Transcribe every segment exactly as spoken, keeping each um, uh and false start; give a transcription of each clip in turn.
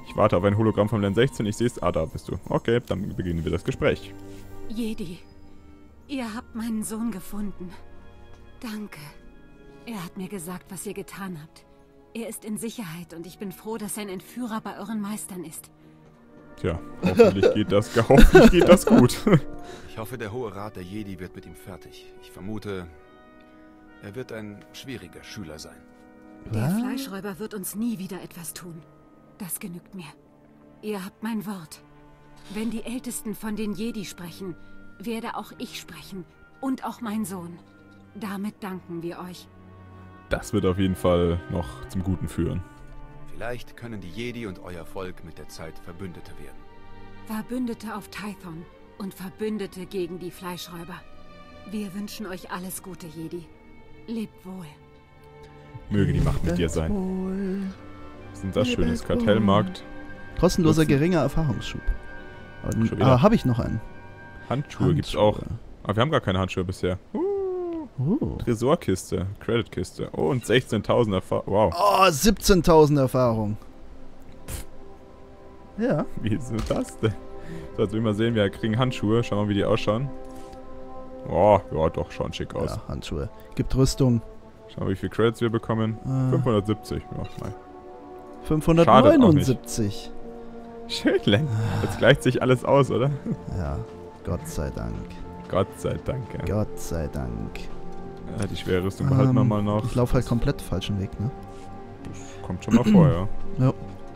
Ich warte auf ein Hologramm vom Land sechzehn. Ich sehe es. Ah, da bist du. Okay, dann beginnen wir das Gespräch. Jedi, ihr habt meinen Sohn gefunden. Danke. Er hat mir gesagt, was ihr getan habt. Er ist in Sicherheit und ich bin froh, dass sein Entführer bei euren Meistern ist. Tja, hoffentlich geht das, hoffentlich geht das gut. Ich hoffe, der Hohe Rat der Jedi wird mit ihm fertig. Ich vermute, er wird ein schwieriger Schüler sein. Der Fleischräuber wird uns nie wieder etwas tun. Das genügt mir. Ihr habt mein Wort. Wenn die Ältesten von den Jedi sprechen, werde auch ich sprechen. Und auch mein Sohn. Damit danken wir euch. Das wird auf jeden Fall noch zum Guten führen. Vielleicht können die Jedi und euer Volk mit der Zeit Verbündete werden. Verbündete auf Tython und Verbündete gegen die Fleischräuber. Wir wünschen euch alles Gute, Jedi. Lebt wohl. Möge die Macht mit dir sein. Was ist denn das schönes Kartellmarkt? Kostenloser geringer Erfahrungsschub. Schon wieder. Ah, habe ich noch einen. Handschuhe, Handschuhe. gibt's auch. Aber wir haben gar keine Handschuhe bisher. Uh, Oh. Tresorkiste, Creditkiste. Oh, und sechzehntausend Erfahrung. Wow. Oh, siebzehntausend Erfahrung. Ja. Wie ist denn das denn? So, jetzt will ich mal sehen, wir kriegen Handschuhe. Schauen wir mal, wie die ausschauen. Oh, ja, doch, schauen schick aus. Ja, Handschuhe. Gibt Rüstung. Schauen wir, wie viele Credits wir bekommen. Äh, fünfhundertsiebzig. Ja, nein. fünfhundertneunundsiebzig. Schön, Len. Jetzt gleicht sich alles aus, oder? Ja, Gott sei Dank. Gott sei Dank. Ja. Gott sei Dank. Ja, die schwere Rüstung behalten wir Ähm, mal noch. Ich laufe halt komplett falschen Weg, ne? Das kommt schon mal vor, ja. Ja.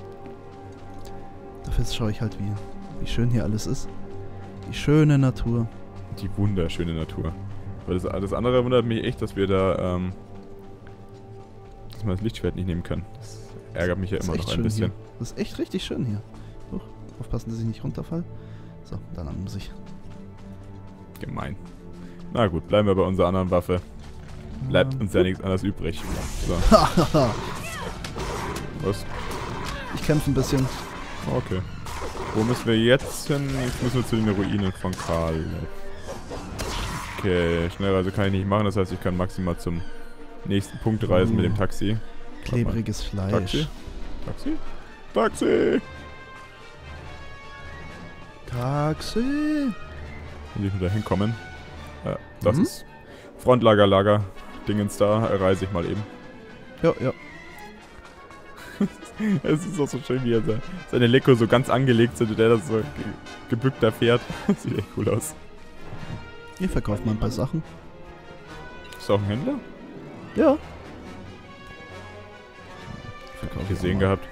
Dafür schaue ich halt, wie, wie schön hier alles ist. Die schöne Natur. Die wunderschöne Natur. Aber das, das andere wundert mich echt, dass wir da, ähm, dass man das Lichtschwert nicht nehmen kann. Das ärgert mich ja Das ist immer echt noch ein schön bisschen. hier. Das ist echt richtig schön hier. Huch, aufpassen, dass ich nicht runterfall. So, dann muss ich. Gemein. Na gut, bleiben wir bei unserer anderen Waffe. Bleibt uns ja nichts anderes übrig. So. Was? Ich kämpfe ein bisschen. Okay. Wo müssen wir jetzt hin? Jetzt müssen wir zu den Ruinen von Karl. Okay, Schnellreise kann ich nicht machen, das heißt, ich kann maximal zum nächsten Punkt reisen Uh. mit dem Taxi. Klebriges Fleisch. Taxi? Taxi? Taxi! Taxi! Wie ich da hinkommen? Ja, das Mhm. ist Frontlager, Lager. Dingens da, reise ich mal eben. Ja, ja. Es ist auch so schön, wie er se- seine Leko so ganz angelegt sind und der das so ge gebückt da fährt. Das sieht echt cool aus. Ihr verkauft mal ein paar Sachen. Ist auch ein Händler? Ja. Hab ich gesehen gehabt.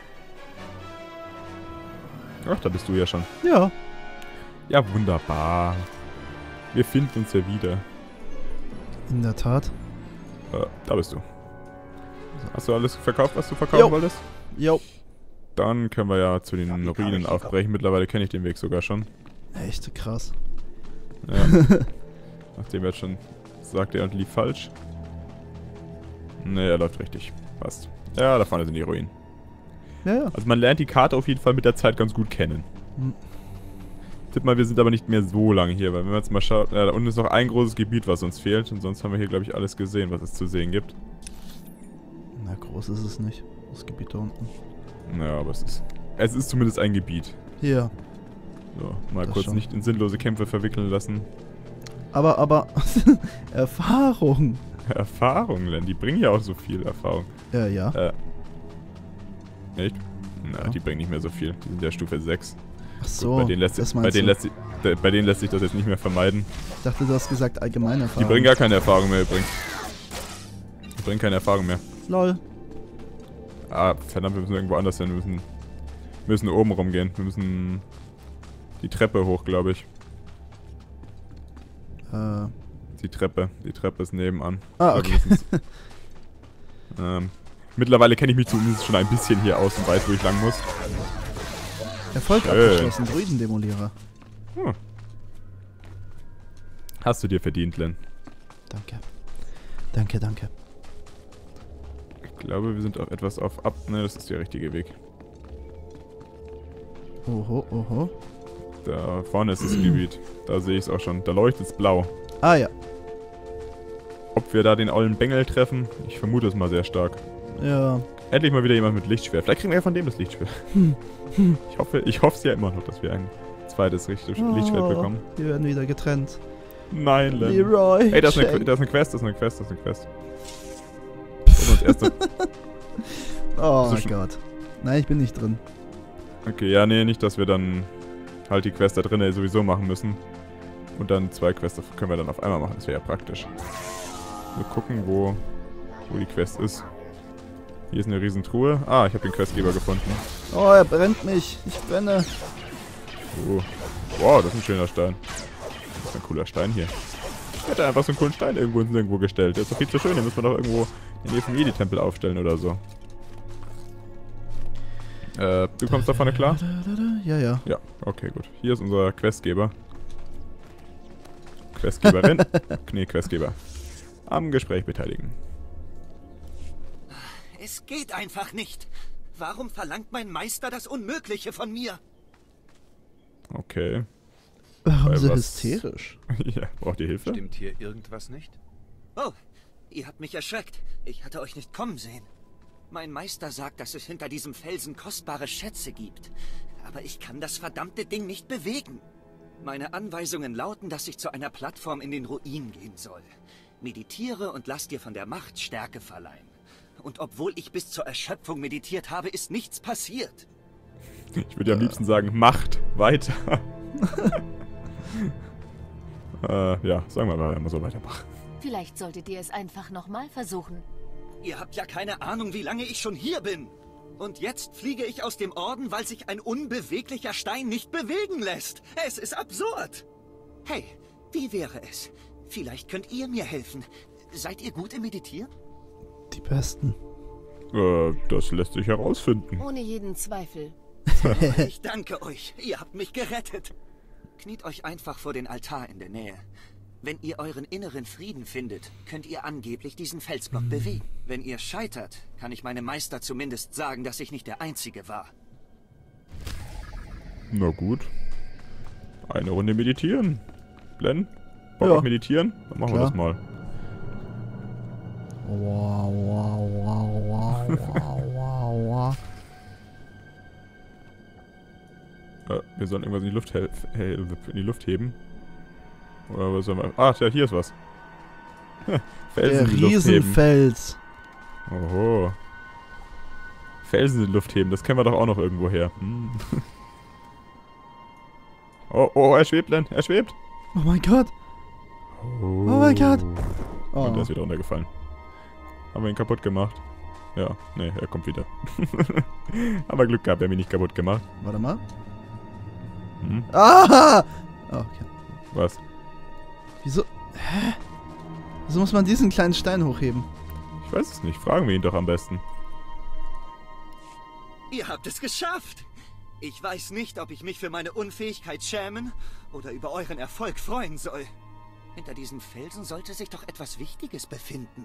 Ach, da bist du ja schon. Ja. Ja, wunderbar. Wir finden uns ja wieder. In der Tat. Äh, da bist du. Hast du alles verkauft, was du verkaufen Jo. wolltest? Jo. Dann können wir ja zu den Ruinen aufbrechen. Mittlerweile kenne ich den Weg sogar schon. Echt krass. Ja. Nachdem er jetzt schon sagt, er lief falsch. Ne, er läuft richtig. Passt. Ja, da vorne sind die Ruinen. Ja, ja. Also man lernt die Karte auf jeden Fall mit der Zeit ganz gut kennen. Hm. Tipp mal, wir sind aber nicht mehr so lange hier, weil wenn man jetzt mal schaut, ja, da unten ist noch ein großes Gebiet, was uns fehlt. Und sonst haben wir hier, glaube ich, alles gesehen, was es zu sehen gibt. Na, groß ist es nicht. Das Gebiet da unten. Naja, aber es ist... Es ist zumindest ein Gebiet. Hier. So, mal Das kurz schon. nicht in sinnlose Kämpfe verwickeln lassen. Aber, aber... Erfahrung. Erfahrung, Len, die bringen ja auch so viel Erfahrung. Ja, ja. Äh. Echt? Na, Ja. die bringen nicht mehr so viel. Die sind ja Stufe sechs. Ach so. Bei denen, lässt das sich, bei, meinst denen du. lässt sich, de- bei denen lässt sich das jetzt nicht mehr vermeiden. Ich dachte, du hast gesagt allgemeine Die Erfahrung. bringen gar keine Erfahrung mehr übrigens. Die bringen keine Erfahrung mehr. Lol. Ah, verdammt, wir müssen irgendwo anders hin. Wir müssen, müssen oben rumgehen. Wir müssen die Treppe hoch, glaube ich. Äh. Die Treppe. Die Treppe ist nebenan. Ah, Wir okay. müssen's- ähm, mittlerweile kenne ich mich zumindest schon ein bisschen hier aus und weiß, wo ich lang muss. Erfolg Schön. abgeschlossen. Druidendemolierer. Hm. Hast du dir verdient, Len. Danke. Danke, danke. Ich glaube, wir sind auf etwas auf ab. Ne, das ist der richtige Weg. Oho, oho. Da vorne ist das Gebiet. Da sehe ich es auch schon. Da leuchtet es blau. Ah ja. Ob wir da den ollen Bengel treffen? Ich vermute es mal sehr stark. Ja. Endlich mal wieder jemand mit Lichtschwert. Vielleicht kriegen wir ja von dem das Lichtschwert. Hm. Hm. Ich hoffe, ich hoffe es ja immer noch, dass wir ein zweites Licht Oh, Lichtschwert bekommen. Wir werden wieder getrennt. Nein, Len. Leroy. Ey, das ist, eine, Schenk. das ist eine Quest, das ist eine Quest, das ist eine Quest. Und uns erst eine Oh Bist du schon- Gott. Nein, ich bin nicht drin. Okay, ja, nee, nicht, dass wir dann halt die Quest da drinnen sowieso machen müssen. Und dann zwei Quests können wir dann auf einmal machen. Das wäre ja praktisch. Nur gucken, wo, wo die Quest ist. Hier ist eine Riesentruhe. Ah, ich habe den Questgeber gefunden. Oh, er brennt mich. Ich brenne. Oh. Wow, das ist ein schöner Stein. Das ist ein cooler Stein hier. Ich hätte einfach so einen coolen Stein irgendwo irgendwo gestellt. Der ist doch viel zu schön. Den muss man doch irgendwo in der Nähe vom Jedi-Tempel aufstellen oder so. Äh, du kommst da vorne klar? Ja, ja. Ja, okay, gut. Hier ist unser Questgeber. Questgeberin? Nee, Questgeber. Am Gespräch beteiligen. Es geht einfach nicht. Warum verlangt mein Meister das Unmögliche von mir? Okay. Warum Weil so was- hysterisch? Ja, braucht ihr Hilfe? Stimmt hier irgendwas nicht? Oh, ihr habt mich erschreckt. Ich hatte euch nicht kommen sehen. Mein Meister sagt, dass es hinter diesem Felsen kostbare Schätze gibt. Aber ich kann das verdammte Ding nicht bewegen. Meine Anweisungen lauten, dass ich zu einer Plattform in den Ruinen gehen soll. Meditiere und lass dir von der Macht Stärke verleihen. Und obwohl ich bis zur Erschöpfung meditiert habe, ist nichts passiert. Ich würde ja am liebsten sagen, macht weiter. äh, ja, sagen wir mal, wenn wir so weitermachen. Vielleicht solltet ihr es einfach nochmal versuchen. Ihr habt ja keine Ahnung, wie lange ich schon hier bin. Und jetzt fliege ich aus dem Orden, weil sich ein unbeweglicher Stein nicht bewegen lässt. Es ist absurd. Hey, wie wäre es? Vielleicht könnt ihr mir helfen. Seid ihr gut im Meditieren? Die Besten. Äh, das lässt sich herausfinden. Ohne jeden Zweifel. Ich danke euch. Ihr habt mich gerettet. Kniet euch einfach vor den Altar in der Nähe. Wenn ihr euren inneren Frieden findet, könnt ihr angeblich diesen Felsblock bewegen. Wenn ihr scheitert, kann ich meinem Meister zumindest sagen, dass ich nicht der Einzige war. Na gut. Eine Runde meditieren. Len, Bock Ja. auf meditieren? Dann machen Klar. wir das mal. Wow, wow, wow, wow, wow, wow, wow. Äh, wir sollen irgendwas in die Luft, hel hel in die Luft heben. Oder was sollen wir... Ah, ja, hier ist was. Felsen Der in die Luft heben. Riesenfels. Oho. Felsen in die Luft heben, das kennen wir doch auch noch irgendwo her. Hm. oh, oh, er schwebt, Len, er schwebt. Oh mein Gott. Oh, mein Gott. Und Oh. der ist wieder runtergefallen. Haben wir ihn kaputt gemacht? Ja, nee, er kommt wieder. Haben wir Glück gehabt, wir haben ihn nicht kaputt gemacht. Warte mal. Hm? Ah! Oh, okay. Was? Wieso? Hä? Wieso muss man diesen kleinen Stein hochheben? Ich weiß es nicht, fragen wir ihn doch am besten. Ihr habt es geschafft. Ich weiß nicht, ob ich mich für meine Unfähigkeit schämen oder über euren Erfolg freuen soll. Hinter diesem Felsen sollte sich doch etwas Wichtiges befinden.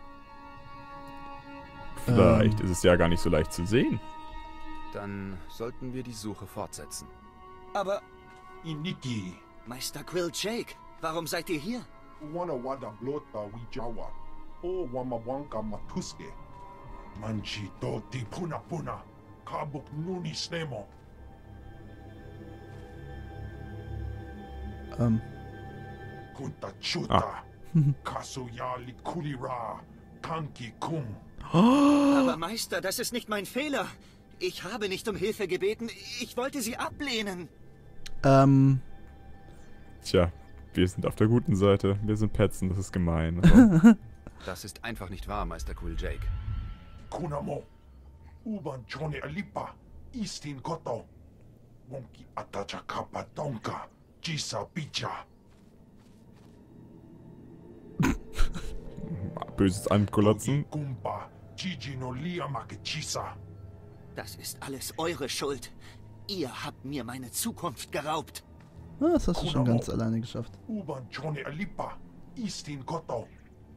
Vielleicht Ähm. ist es ja gar nicht so leicht zu sehen. Dann sollten wir die Suche fortsetzen. Aber, Iniki, Meister Quill Jake, warum seid ihr hier? wana wada blota wijawa, o wamawanka matuske. Manchi doti puna puna, kabuk nuni snemo. Ähm. Kunta chuta, kasuya likulira, kanki kum. Aber Meister, das ist nicht mein Fehler. Ich habe nicht um Hilfe gebeten, ich wollte sie ablehnen. Ähm. Tja, wir sind auf der guten Seite. Wir sind Petzen, das ist gemein. Aber Das ist einfach nicht wahr, Meister Quill Jake. Kunamo, uban chone alipa, istin koto. Wonki atacha kapa donka, jisa bicha. böses Ankolotzen. Kumpa, Gigi no liamake chisa. Das ist alles eure Schuld. Ihr habt mir meine Zukunft geraubt. Ah, das hast du schon ganz alleine geschafft. Uban chone alipa, istin koto.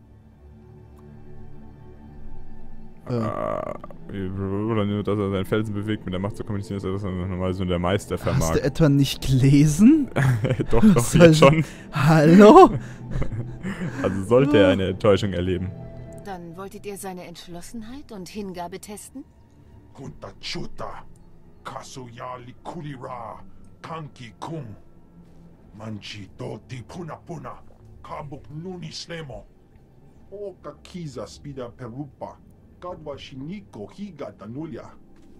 Ah, oder nur, dass er seinen Felsen bewegt, mit der Macht zu kommunizieren, ist das normalerweise nur der Meister Hast vermag. du etwa nicht gelesen? doch, doch, soll jetzt schon. Hallo? Also sollte er eine Enttäuschung erleben. Dann wolltet ihr seine Entschlossenheit und Hingabe testen? Kunta Chuta, Kasuya Likulira, Kanki Kung, Manchi Doti Puna Puna, Kabuk Nuni Snemo, Oka Kiza Spida Perupa, Gadwa Shiniko Higa Danulia.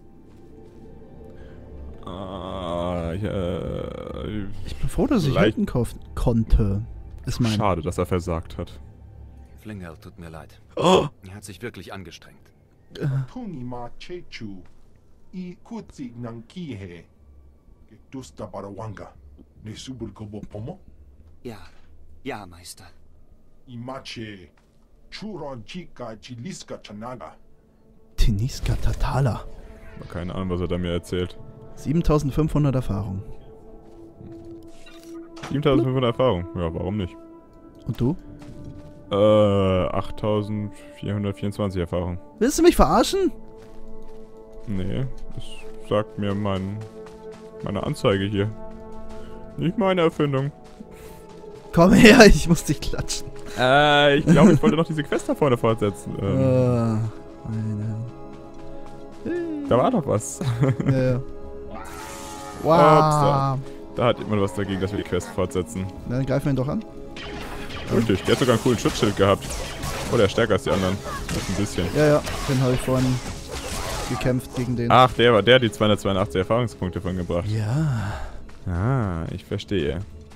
Ah, ja, Ich bin froh, dass ich Vielleicht- Helden kaufen konnte. Ist mein. schade, dass er versagt hat. Flingel, tut mir leid. Oh. Er hat sich wirklich angestrengt. Tuni Ma Chechu, I Kutsi Nankihe, Dusta Barawanga, Nesubul Kobo Pomo, Ja, ja, Meister. Imache, Churon Chika Chiliska Chanaga. Tiniska Tatala. Aber keine Ahnung, was er da mir erzählt. siebentausendfünfhundert Erfahrung. siebentausendfünfhundert Erfahrung. Ja, warum nicht? Und du? Äh, achttausendvierhundertvierundzwanzig Erfahrung. Willst du mich verarschen? Nee, das sagt mir mein, meine Anzeige hier. Nicht meine Erfindung. Komm her, ich muss dich klatschen. Äh, ich glaube, ich wollte noch diese Quest da vorne fortsetzen. Ähm, Äh, meine. da war doch was. Ja, ja. Wow. Upsa. Da hat jemand was dagegen, dass wir die Quest fortsetzen. Na, dann greifen wir ihn doch an. Richtig, der hat sogar einen coolen Schutzschild gehabt. Oh, der ist stärker als die anderen. Das ist ein bisschen. Ja, ja, den habe ich vorhin gekämpft gegen den. Ach, der war der, hat die zweihundertzweiundachtzig Erfahrungspunkte von gebracht. Ja. Ah, ich verstehe.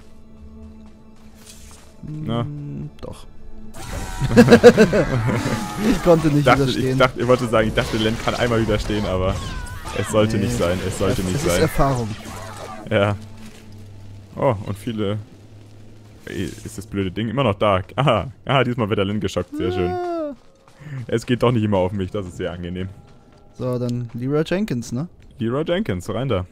Na. Mm, doch. Ich konnte nicht Dachte, widerstehen. ich dachte, ihr wolltet sagen, ich dachte, Len kann einmal widerstehen, aber es sollte Nee. nicht sein. Es sollte es nicht ist sein. Erfahrung. Ja. Oh, und viele. Ey, ist das blöde Ding immer noch da? Aha, aha, diesmal wird der Len geschockt. Sehr schön. Ah. Es geht doch nicht immer auf mich, das ist sehr angenehm. So, dann Leroy Jenkins, ne? Leroy Jenkins, rein da.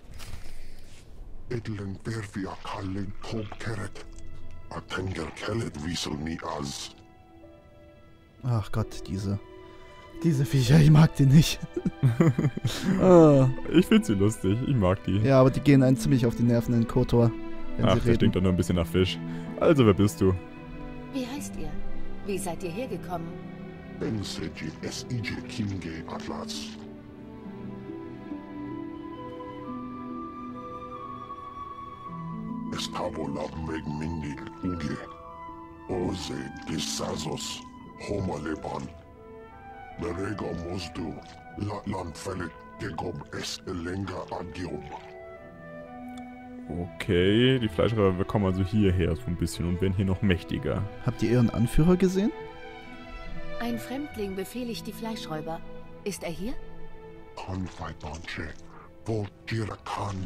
Edlen Perfia Kallen Tom Keret, Atenger Kellet Wiesel Mi Az. Ach Gott, diese. Diese Viecher, ich mag die nicht. ah. Ich finde sie lustig, ich mag die. Ja, aber die gehen einen ziemlich auf die Nerven in KOTOR, wenn Ach, sie der reden. stinkt doch nur ein bisschen nach Fisch. Also, wer bist du? Wie heißt ihr? Wie seid ihr hergekommen? Benseji S I J Kimge Atlas. Estavo Labmeg Mindil Uge. Oze Disazos. Homo Leban. Berego Mosdu. Latland Fellet Gegob Es Elenga Agium. Okay, die Fleischräuber kommen also hierher so ein bisschen und werden hier noch mächtiger. Habt ihr ihren Anführer gesehen? Ein Fremdling befehligt die Fleischräuber. Ist er hier? Kanfai Banche. Wo Jirakan.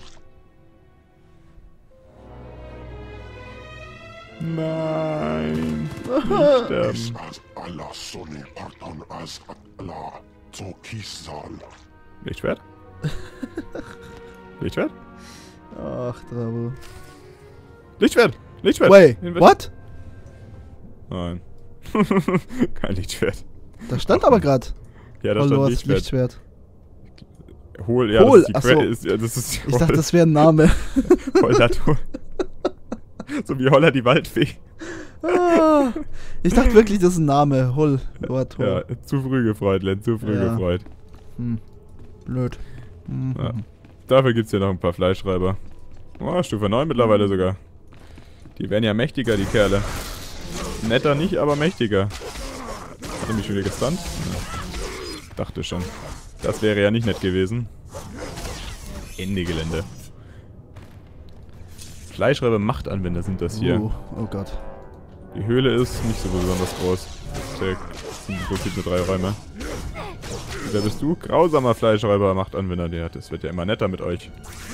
Nein. Nicht sterben. Es as Allah Sonne Parton as Allah. So Kisal. Lichtschwert? Lichtschwert? Ach, Drabo. Lichtschwert! Lichtschwert! Wait, Hinweg. what? Nein. Kein Lichtschwert. Da stand aber gerade. Ja, da stand Holors Lichtschwert. Lichtschwert. Hol, ja, Hol, das ist die ach Que- so. ist, ja, das ist Ich dachte, das wäre ein Name. Hollatur. So wie Holla die Waldfee. Ah, ich dachte wirklich, das ist ein Name. Hol. Lord Hol. Ja, zu früh gefreut, Len, zu früh Ja. gefreut. Hm. Blöd. Mhm. Ja. Dafür gibt's hier noch ein paar Fleischreiber. Oh, Stufe neun mittlerweile sogar. Die werden ja mächtiger, die Kerle. Netter nicht, aber mächtiger. Hat er mich schon wieder gestunt? Ja. Dachte schon. Das wäre ja nicht nett gewesen. Ende Gelände. Fleischreiber Machtanwender sind das hier. Oh, oh Gott. Die Höhle ist nicht so besonders groß. Der sind im Prinzip nur drei Räume. Wer bist du? Grausamer Fleischräuber, Machtanwender. Der, das wird ja immer netter mit euch.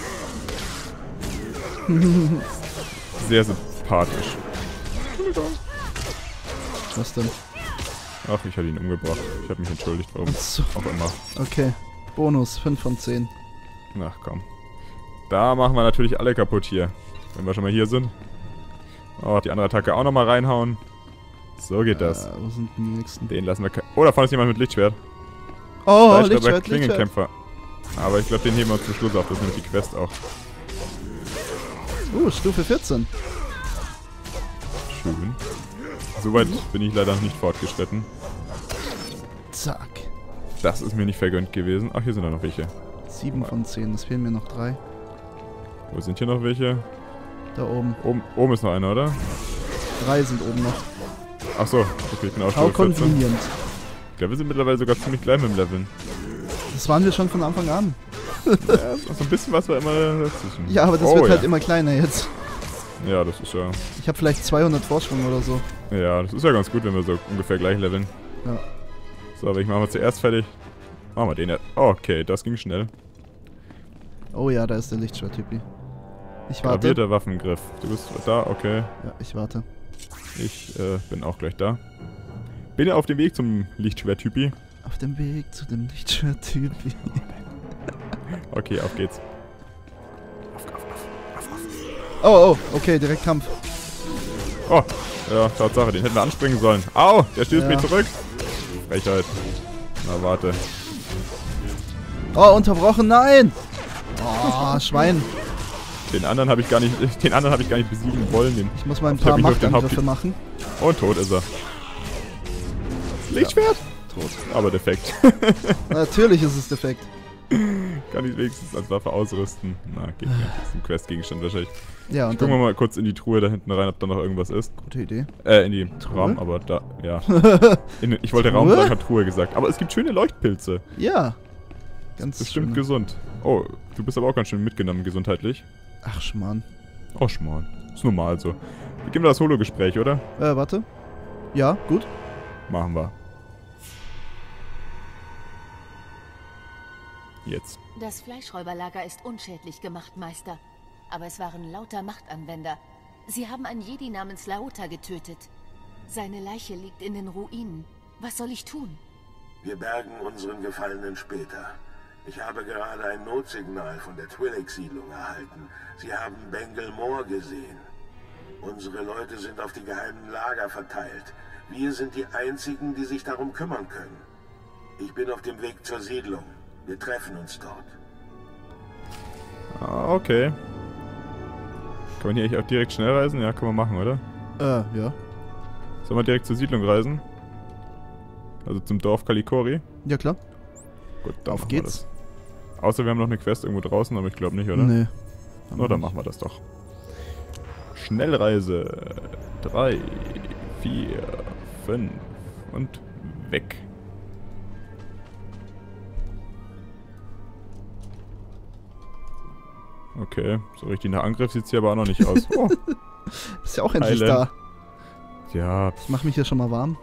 Sehr sympathisch. Was denn? Ach, ich habe ihn umgebracht. Ich habe mich entschuldigt, warum Achso. auch immer. Okay. Bonus, fünf von zehn. Ach komm. Da machen wir natürlich alle kaputt hier. Wenn wir schon mal hier sind. Oh, die andere Attacke auch nochmal reinhauen. So geht das. Äh, wo sind denn die nächsten? Den lassen wir... ke- Oh, da vorne ist jemand mit Lichtschwert. Oh, Fleischräuber, Lichtschwert, Lichtschwert. Klingenkämpfer. Aber ich glaube, den heben wir uns zum Schluss auf. Das ist nämlich die Quest auch. Uh, Stufe vierzehn. Schön. Soweit bin ich leider noch nicht fortgeschritten. Zack. Das ist mir nicht vergönnt gewesen. Ach, hier sind da noch welche. sieben von zehn, es fehlen mir noch drei. Wo sind hier noch welche? Da oben. Oben, oben ist noch einer, oder? Drei sind oben noch. Ach so, okay, ich bin auch How schon vierzehn. convenient. Ich glaube, wir sind mittlerweile sogar ziemlich gleich mit dem Leveln. Das waren wir schon von Anfang an. Ja, so ein bisschen was war immer dazwischen. Ja, aber das Oh, wird halt ja. immer kleiner jetzt. Ja, das ist ja... Ich habe vielleicht zweihundert Vorsprung oder so. Ja, das ist ja ganz gut, wenn wir so ungefähr gleich leveln. Ja. So, aber ich mache mal zuerst fertig. Machen wir den jetzt. Okay, das ging schnell. Oh ja, da ist der Lichtschwert-Typi. Ich warte. Gravierter Waffengriff. Du bist da, okay. Ja, ich warte. Ich äh, bin auch gleich da. Bin ja auf dem Weg zum Lichtschwert-Typi. Auf dem Weg zu dem Lichtschwert-Typi. Okay, auf geht's. Auf, auf, auf, auf, auf. Oh, oh, okay, direkt Kampf. Oh, ja, Tatsache, den hätten wir anspringen sollen. Au, der stößt Ja. mich zurück. Frechheit. Na, warte. Oh, unterbrochen, nein! Oh, Schwein. Den anderen habe ich gar nicht, den anderen habe ich gar nicht besiegen wollen. Den Ich muss mal ein Ich hab paar mich auf den Machtangriffe Haupt- machen. Und tot ist er. Lichtschwert? Tot. Aber defekt. Natürlich ist es defekt. Kann ich wenigstens als Waffe ausrüsten. Na, geht nicht. Das ist ein Questgegenstand wahrscheinlich. Ja, und Gucken wir dann... mal kurz in die Truhe da hinten rein, ob da noch irgendwas ist. Gute Idee. Äh, in die Truhe? Raum, aber da, ja. In, ich wollte Truhe? Raum sagen, hab Truhe gesagt. Aber es gibt schöne Leuchtpilze. Ja. Ganz Bestimmt schön. gesund. Oh, du bist aber auch ganz schön mitgenommen gesundheitlich. Ach, Schmarrn. Oh, Schmarrn. Ist normal so. Beginnen wir das Holo-Gespräch, oder? Äh, warte. Ja, gut. Machen wir. Jetzt. Das Fleischräuberlager ist unschädlich gemacht, Meister. Aber es waren lauter Machtanwender. Sie haben einen Jedi namens Laota getötet. Seine Leiche liegt in den Ruinen. Was soll ich tun? Wir bergen unseren Gefallenen später. Ich habe gerade ein Notsignal von der Twi'lek-Siedlung erhalten. Sie haben Bengal Moor gesehen. Unsere Leute sind auf die geheimen Lager verteilt. Wir sind die Einzigen, die sich darum kümmern können. Ich bin auf dem Weg zur Siedlung. Wir treffen uns dort. Ah, okay. Kann man hier eigentlich auch direkt schnell reisen? Ja, kann man machen, oder? Äh, ja. Sollen wir direkt zur Siedlung reisen? Also zum Dorf Kalikori? Ja, klar. Gut, dann Auf machen wir geht's. das. Außer wir haben noch eine Quest irgendwo draußen, aber ich glaube nicht, oder? Nee. Na, dann machen wir das doch. Schnellreise. Drei, vier, fünf und weg. Okay, so richtig nach Angriff sieht es hier aber auch noch nicht aus. Oh, Ist ja auch endlich Heilen. da. ja. Ich mach mich hier schon mal warm.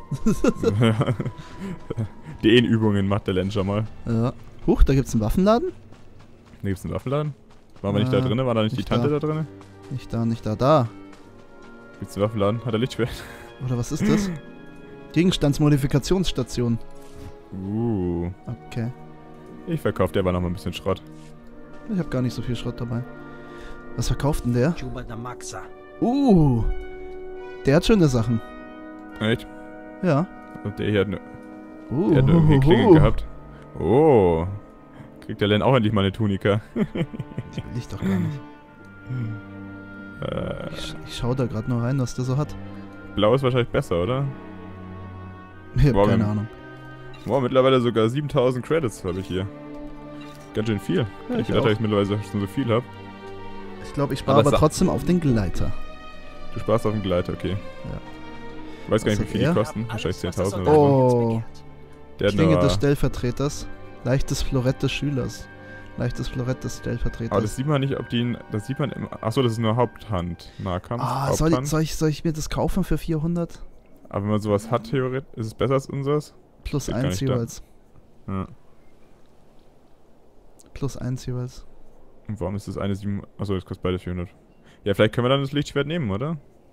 Dehnübungen macht der Len schon mal. Ja. Huch, da gibt's einen Waffenladen? Da gibt's einen Waffenladen? Waren wir nicht da Äh, drin? War da nicht, nicht die Tante da. da, drin? Nicht da, nicht da, da. Gibt's einen Waffenladen? Hat er Lichtschwert? Oder was ist das? Gegenstandsmodifikationsstation. Uh. Okay. Ich verkaufe dir aber noch mal ein bisschen Schrott. Ich habe gar nicht so viel Schrott dabei. Was verkauft denn der? Juba da Maxa. Uh. Der hat schöne Sachen. Echt? Ja. Und der hier hat, ne, Uh. der hat irgendwie Klingen gehabt. Oh. Kriegt der Len auch endlich mal eine Tunika. Die will ich doch gar nicht. äh, Ich, ich schau da gerade nur rein, was der so hat. Blau ist wahrscheinlich besser, oder? Ich hab Wow, keine wir- Ahnung. Wow, mittlerweile sogar siebentausend Credits habe ich hier. Ganz schön viel. Ja, ich ich gedacht, auch. dass ich mittlerweile schon so viel habe. Ich glaube, ich spare Aber aber, sa- trotzdem auf den Gleiter. Du sparst auf den Gleiter, okay. Ja. Ich weiß gar Was nicht, wie hat viel die er? kosten. Wahrscheinlich zehntausend oder Oh. so. Der hat Klinge nur, des Stellvertreters. Leichtes Florett des Schülers. Leichtes Florett des Stellvertreters. aber das sieht man nicht, ob die... Das sieht man im... Achso, das ist nur Haupthand. Nahkampf. Ah, soll, Haupthand. ich- soll, ich, soll ich mir das kaufen für vierhundert? Aber wenn man sowas hat, theoretisch, ist es besser als unseres? Plus Steht gar eins nicht da. jeweils. Ja. Plus eins jeweils. Und warum ist das eine sieben... Achso, das kostet beide vierhundert. Ja, vielleicht können wir dann das Lichtschwert nehmen, oder?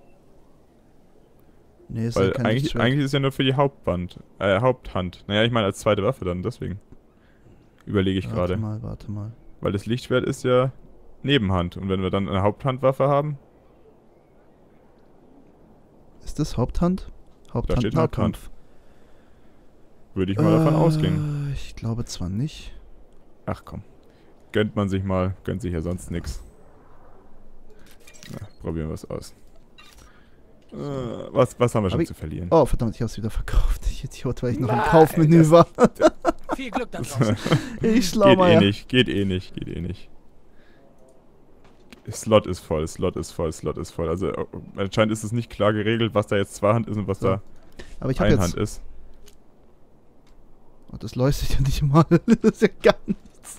Nee, ist Weil ja kein eigentlich, Lichtschwert. eigentlich ist es ja nur für die Hauptband. Äh, Haupthand. Naja, ich meine als zweite Waffe dann, deswegen. Überlege ich Warte gerade. mal, warte mal. Weil das Lichtschwert ist ja Nebenhand. Und wenn wir dann eine Haupthandwaffe haben, Ist das Haupthand? Haupthand, steht Nahkampf. würde ich mal davon ausgehen. Äh, Ich glaube zwar nicht. Ach komm. Gönnt man sich mal. Gönnt sich ja sonst nix. Na, probieren wir es aus. Äh, was, was haben wir schon ich, zu verlieren? Oh, verdammt, ich hab's wieder verkauft. Ich Idiot, weil ich noch im Kaufmenü das, war. Viel Glück da draußen. Ich schlau Geht mal. eh Ja. nicht, geht eh nicht, geht eh nicht. Slot ist voll, Slot ist voll, Slot ist voll. Also anscheinend ist es nicht klar geregelt, was da jetzt Zweihand ist und was so. da Aber ich hab Einhand jetzt... ist. Oh, das leuchtet ja nicht mal. Das ist ja gar nichts.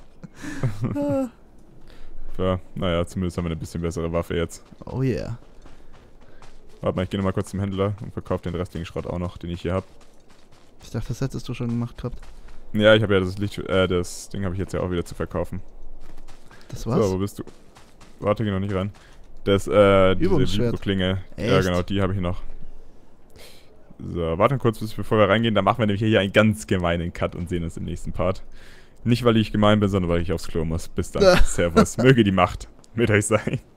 Ja, naja, zumindest haben wir eine bisschen bessere Waffe jetzt. Oh yeah. Warte mal, ich gehe nochmal kurz zum Händler und verkaufe den restlichen Schrott auch noch, den ich hier habe. Ich dachte, das hättest du schon gemacht gehabt. Ja, ich habe ja das Licht, äh, das Ding habe ich jetzt ja auch wieder zu verkaufen. Das war's? So, wo bist du? Warte, geh noch nicht ran. Das, äh, diese Übungsschwert. Vibro-Klinge. Echt? Ja, genau, die habe ich noch. So, warte kurz, bis bevor wir reingehen. Da machen wir nämlich hier einen ganz gemeinen Cut und sehen uns im nächsten Part. Nicht, weil ich gemein bin, sondern weil ich aufs Klo muss. Bis dann. Servus. Möge die Macht mit euch sein.